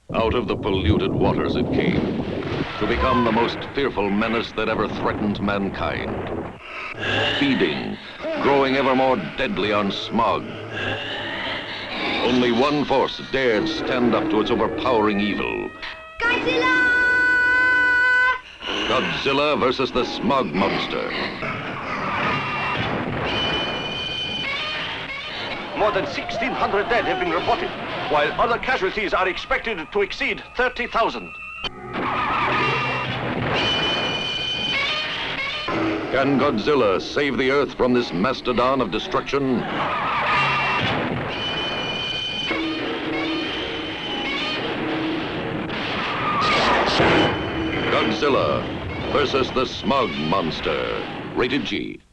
Out of the polluted waters it came, to become the most fearful menace that ever threatened mankind. Feeding, growing ever more deadly on Smog. Only one force dared stand up to its overpowering evil. Godzilla! Godzilla versus the Smog monster. More than 1,600 dead have been reported, while other casualties are expected to exceed 30,000. Can Godzilla save the Earth from this mastodon of destruction? Godzilla versus the Smog monster. Rated G.